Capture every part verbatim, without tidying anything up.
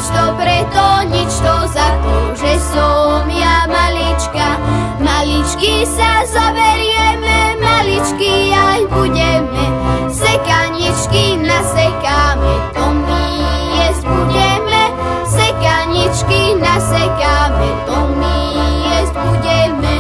nič to preto, nič to za to, že som ja malička. Maličky sa zoberieme, maličky aj budeme, sekaničky nasekáme, to my jesť budeme, sekaničky nasekáme, to my jesť budeme.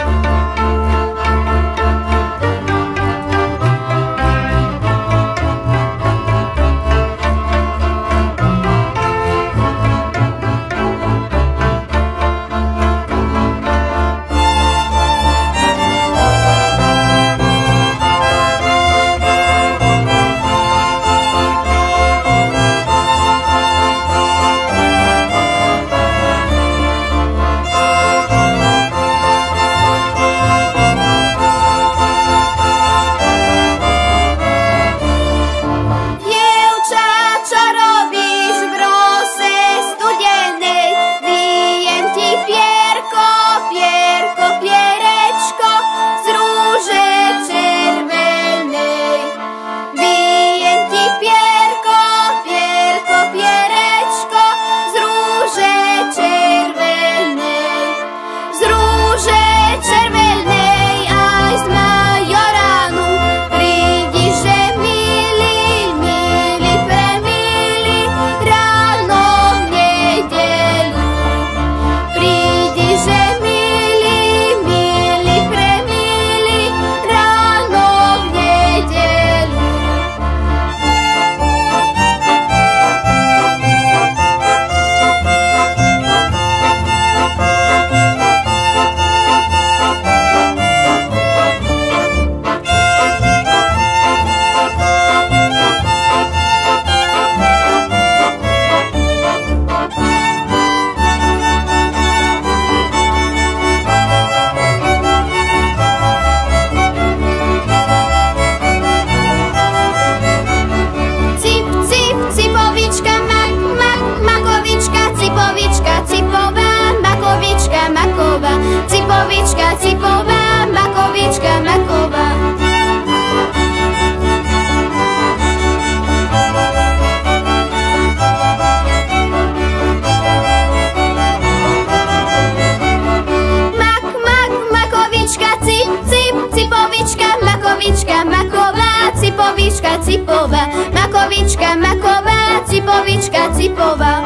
Cipovička, cipová, makovička, maková. Mak, mak, makovička, cip, cip, cipovička, makovička, maková, cipovička, cipová, makovička, maková, cipovička, cipová.